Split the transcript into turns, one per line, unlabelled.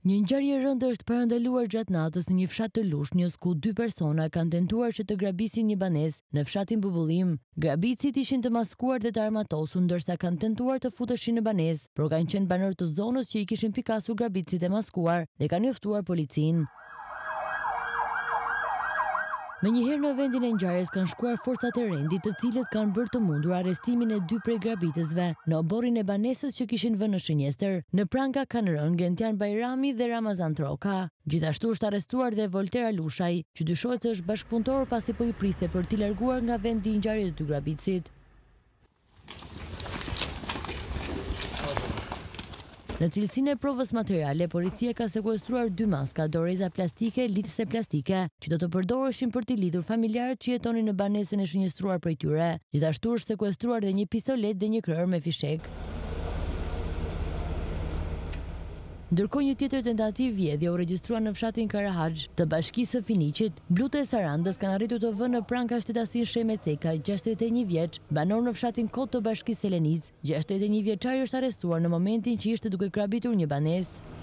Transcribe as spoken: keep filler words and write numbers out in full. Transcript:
Një ngjarje e rëndë është parandaluar gjatë natës në një fshat të Lushnjës, ku dy persona kanë tentuar që të grabisin një banesë në fshatin Bubullim. Grabitësit ishin të maskuar dhe të armatosur, ndërsa kanë tentuar të futeshin në banesë, por kanë qenë banorë të zonës që i kishin pikasur grabitësit e maskuar dhe kanë njoftuar policinë. Menjëherë në vendin e ngjarjes kanë shkuar forcat e rendit, të cilët kanë bërë të mundur arrestimin e dy prej grabitësve në oborrin e banesës që kishin vënë në shënjestër. Në pranga kanë rënë Gentian Bajrami dhe Ramazan Troka. Gjithashtu është arrestuar dhe Voltera Lushaj, që dyshohet se është bashkëpunëtor pasi po i priste për t'i larguar nga vendi i ngjarjes dy grabitësit. Në cilësinë e provës materiale, policia ka sekuestruar dy maska, doreza plastike, lidhëse plastike, që do të përdoreshin për t'i lidhur familjarët që jetonin në banesën e shënjestruar prej tyre. Gjithashtu është sekuestruar dhe një pistolet dhe një krër me fishek. Ndërkohë një tjetër tentativë vjedhje u regjistrua në fshatin Karahaxh të bashkisë së Finiqit. Blutë e Sarandës kanë arritur të vënë në pranka shtetasin Sheme Ceka, gjashtëdhjetë e një vjeç, banor në fshatin Kot të bashkisë Selenic. gjashtëdhjetë e një vjeçari është arrestuar në momentin që ishte duke grabitur një banesë.